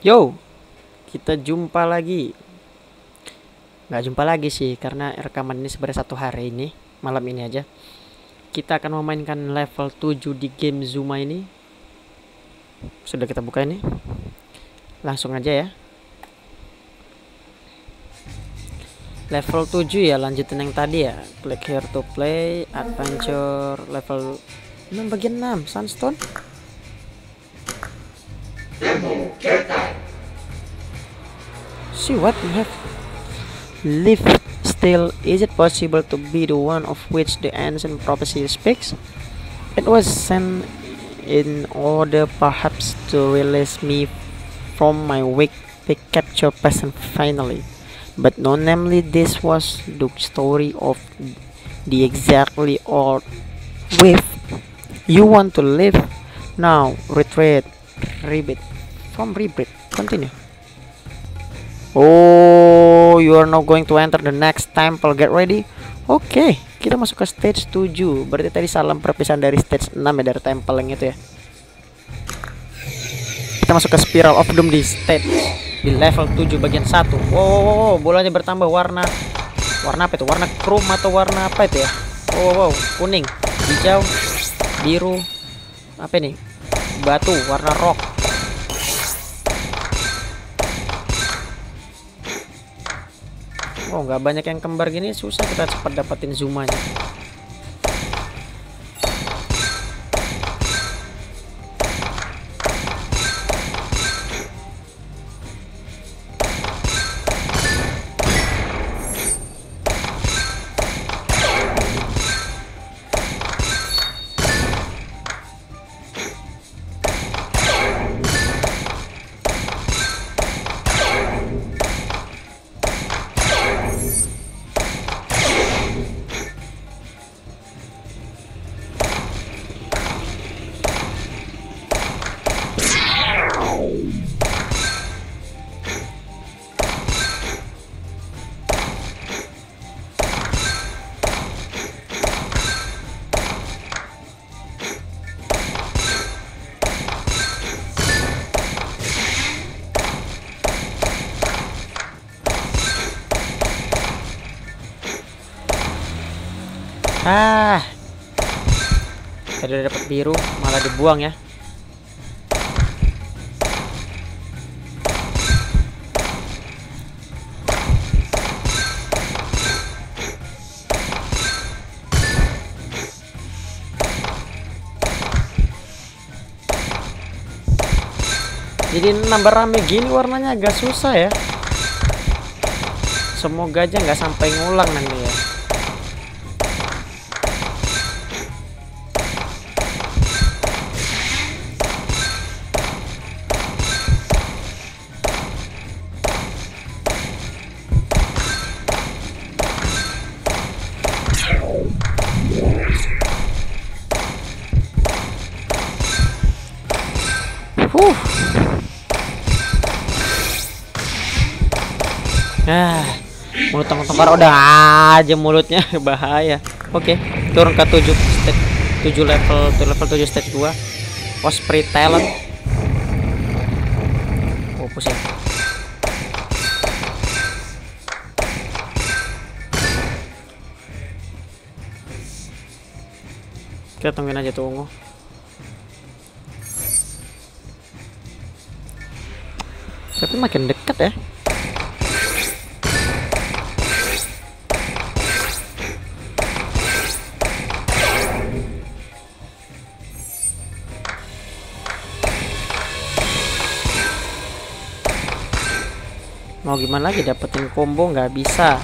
Yo, kita jumpa lagi. Nggak jumpa lagi sih, karena rekaman ini sebenarnya satu hari ini, malam ini aja. Kita akan memainkan level 7 di game Zuma ini. Sudah kita buka ini. Langsung aja ya. Level 7 ya, lanjutin yang tadi ya. Click here to play, adventure, level 6 bagian 6, Sunstone. See what we have. Live still. Is it possible to be the one of which the ancient prophecy speaks? It was sent in order perhaps to release me from my weak capture peasant finally. But no, namely this was the story of the exactly old with you want to live now, retreat, repeat from rebirth. Continue. Oh, you are now going to enter the next temple. Get ready. Oke, kita masuk ke stage 7. Berarti tadi salam perpisahan dari stage 6 ya, dari temple yang itu ya. Kita masuk ke Spiral of Doom di stage di level 7 bagian 1. Wow, bolanya bertambah warna. Warna apa itu? Warna chrome atau warna apa itu ya? Wow, kuning, hijau, biru. Apa ini? Batu, warna rock. Oh, nggak banyak yang kembar gini, susah kita cepat dapatin Zumanya. Tadi udah dapat biru, malah dibuang ya. Jadi nambah rame gini warnanya agak susah ya. Semoga aja nggak sampai ngulang nanti ya. Mulut tengkar udah aja mulutnya bahaya. Oke, turun ke 7 stage 7 level 7 stage 2. Osprey Talent. Oh, pusing. Kita tungguin aja tuh ungu. Tapi makin dekat ya. Mau gimana lagi, dapetin combo nggak bisa.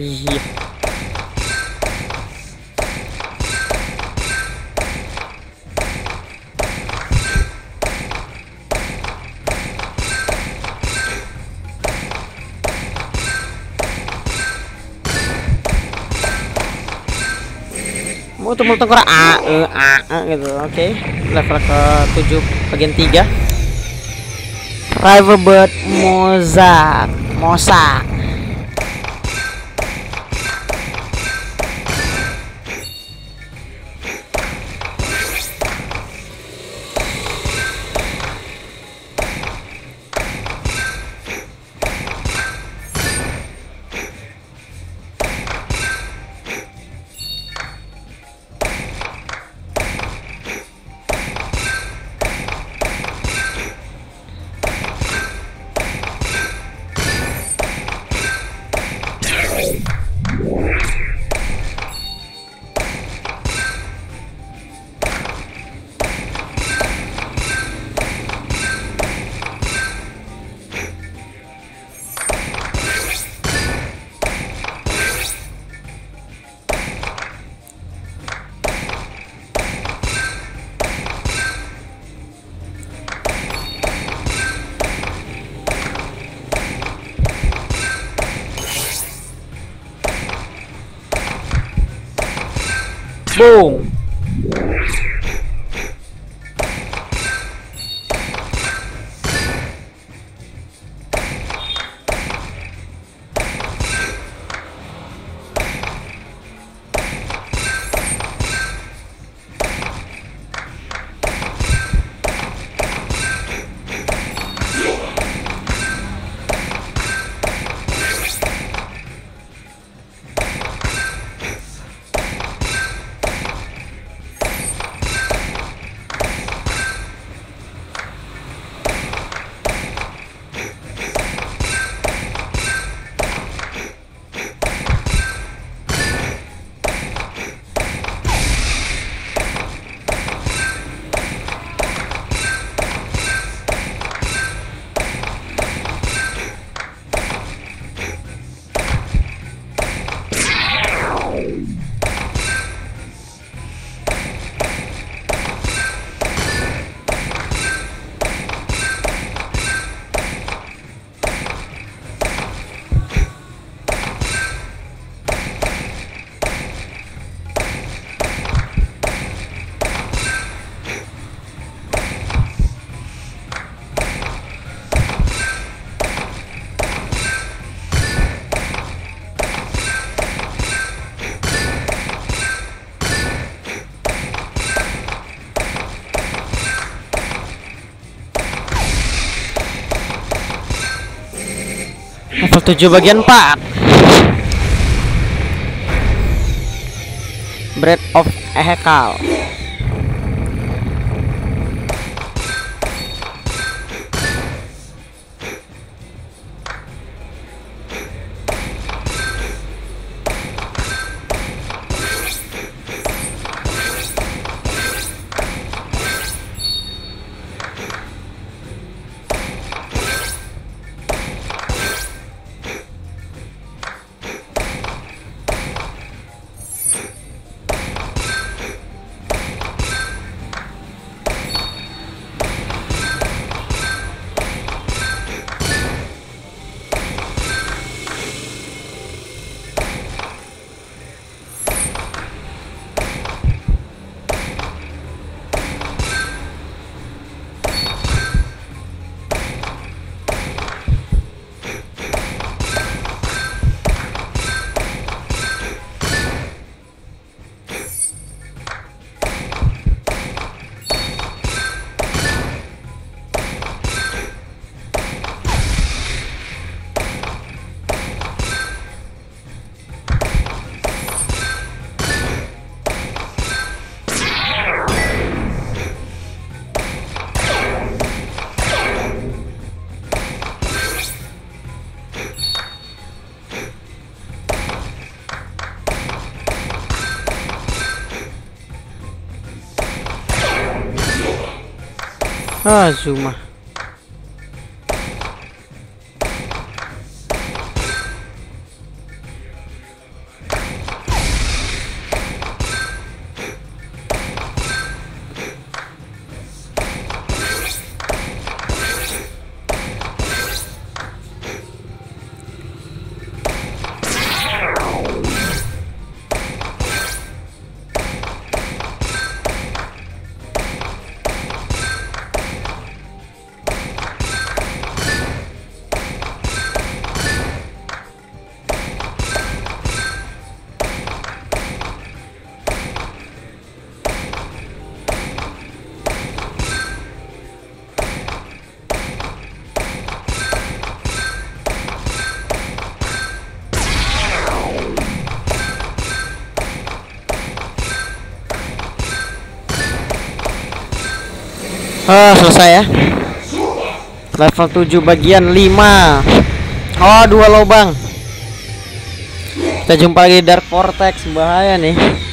Iya. Multum tengkorak gitu. Oke. Level ke 7 bagian 3. Riverbird Mosa. Boom. Level 7 bagian 4. Breath of Ehekal. Zuma. Selesai ya. Level 7 bagian 5. Oh, 2 lubang. Kita jumpa lagi di Dark Vortex. Bahaya nih.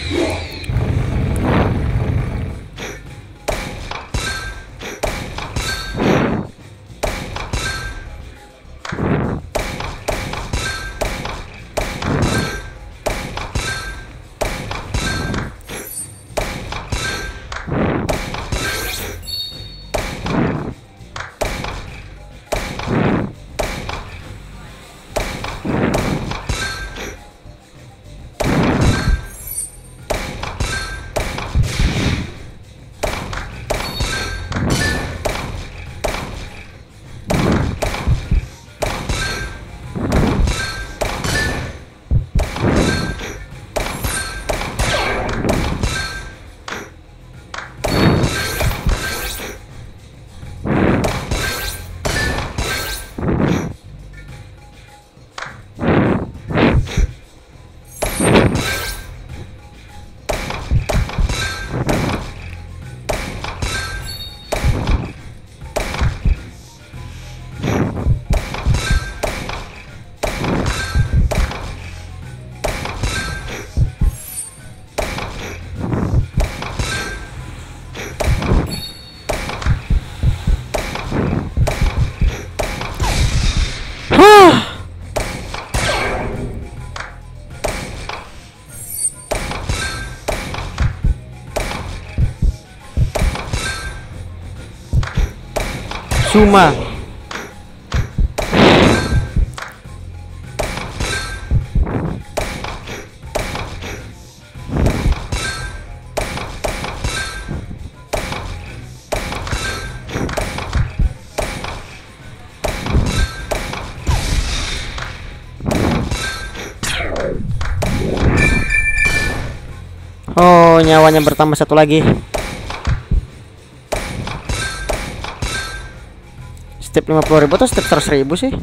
Cuma oh, nyawanya bertambah 1 lagi. Step 50.000 atau step 100.000 sih?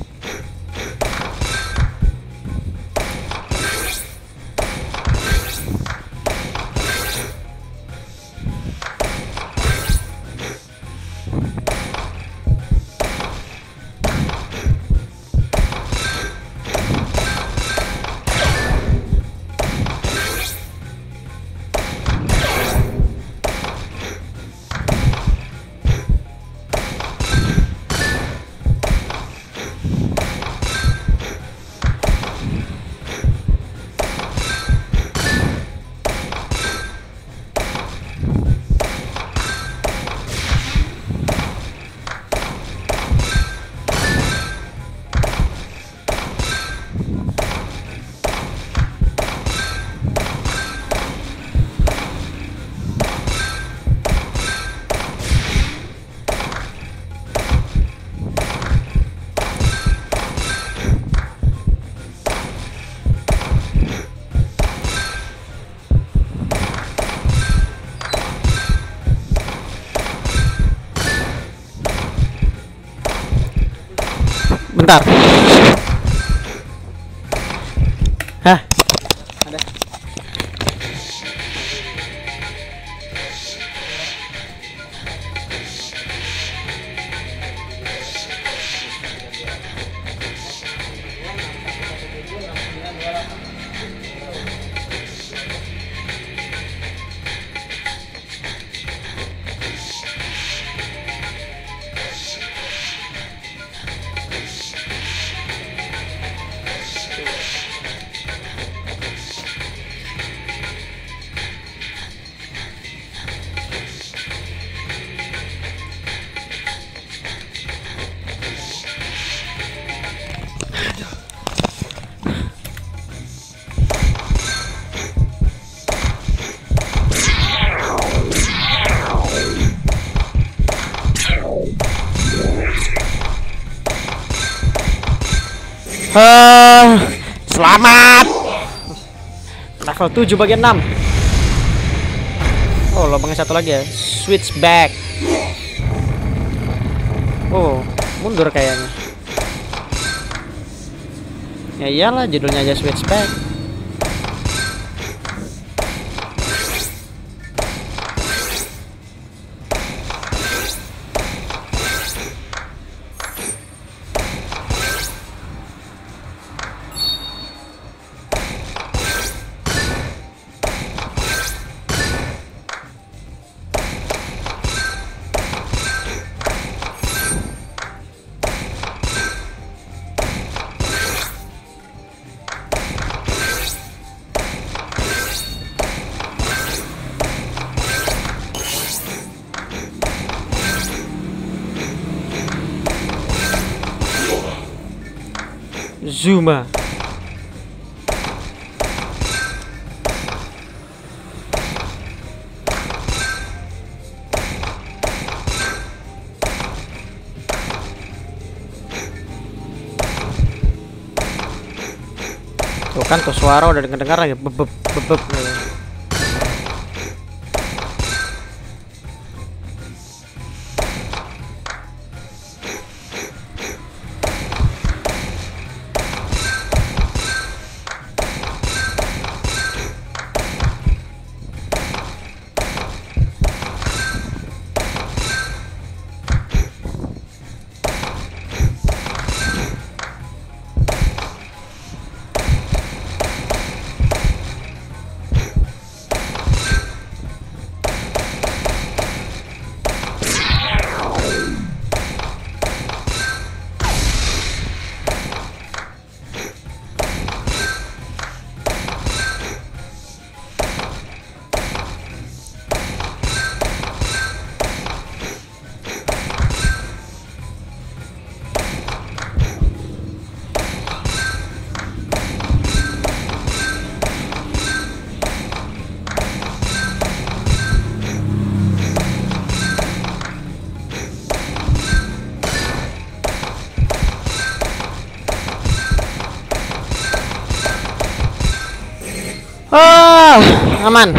Bentar. Hah? Ada. Selamat. Level 7 bagian 6. Oh, lubangnya 1 lagi ya. Switch back. Oh, mundur kayaknya. Ya iyalah, judulnya aja switch back. Zuma. Tuh kan tuh suara udah dengar lagi bebep bebep. Aman.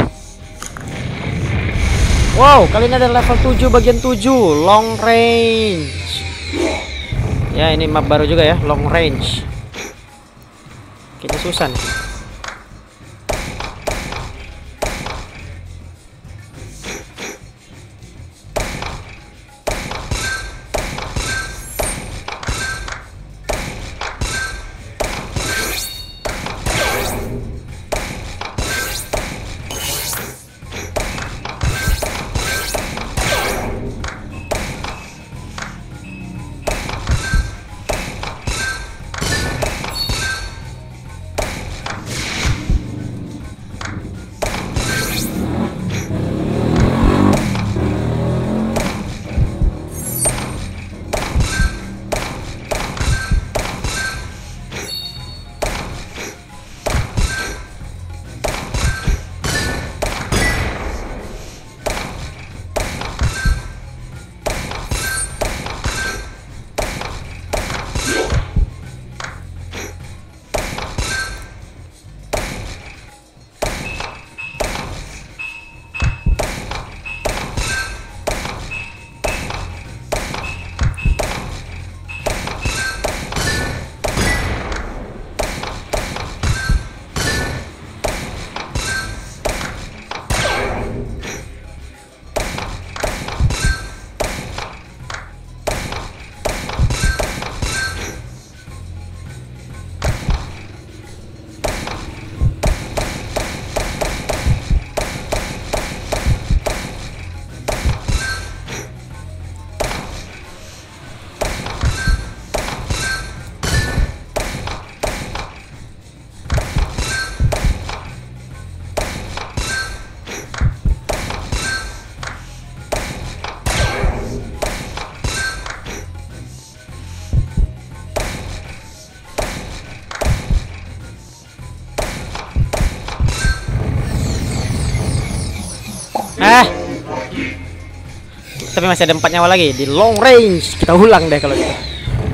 Wow, kali ini ada level 7 bagian 7 long range. Ya, ini map baru juga ya, long range. Kayaknya susah nih. Tapi masih ada 4 nyawa lagi di long range. Kita ulang deh kalau gitu.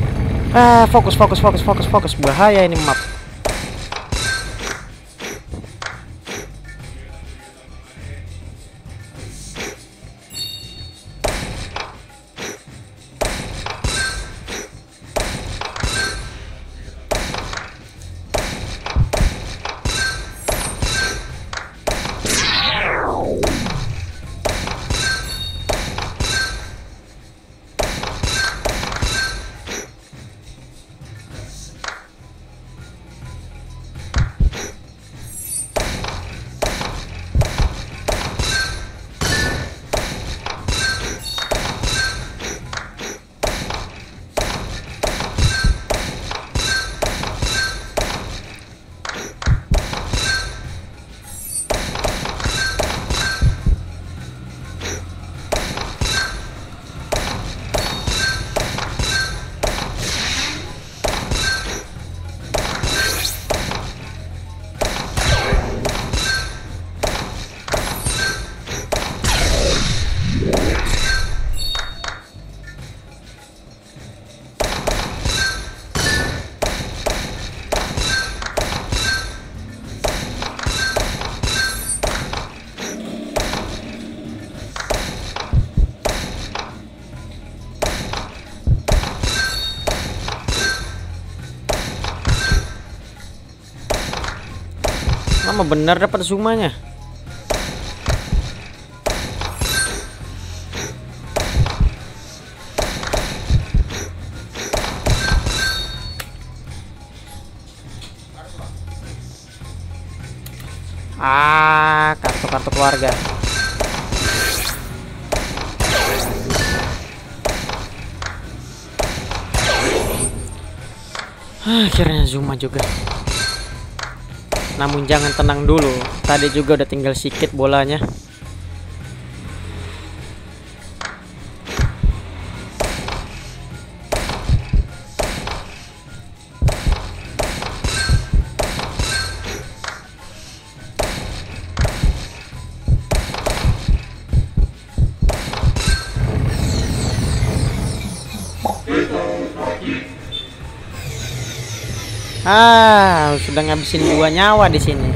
Fokus. Bahaya ini map. Lama benar dapat Zumanya. Kartu-kartu keluarga. Akhirnya Zuma juga. Namun jangan tenang dulu. Tadi juga udah tinggal sedikit bolanya. Sudah ngabisin 2 nyawa di sini.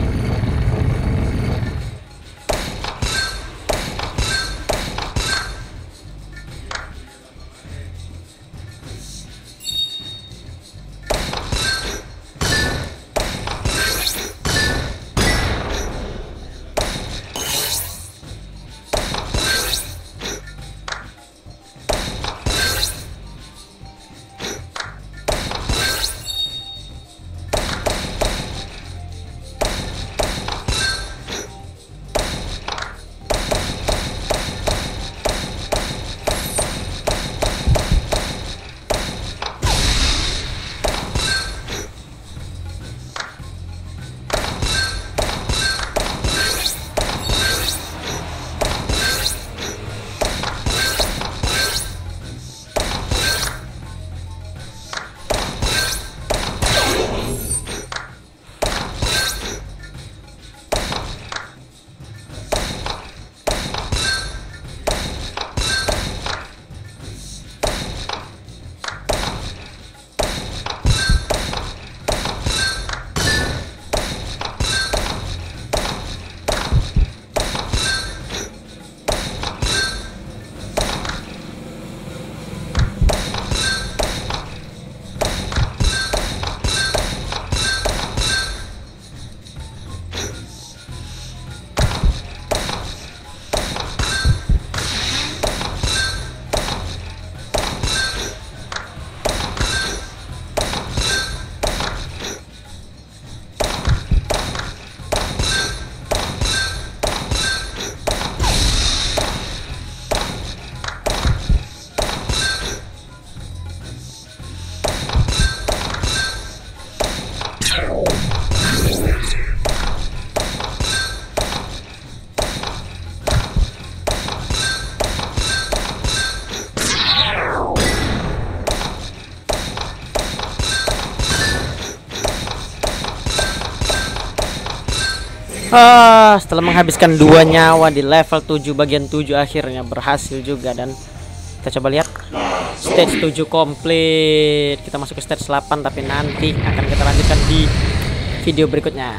Setelah menghabiskan 2 nyawa di level 7 bagian 7 akhirnya berhasil juga. Dan kita coba lihat stage 7 komplit. Kita masuk ke stage 8 tapi nanti akan kita lanjutkan di video berikutnya.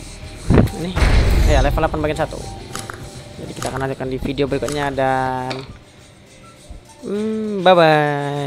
Ini ya level 8 bagian 1. Jadi kita akan lanjutkan di video berikutnya dan bye bye.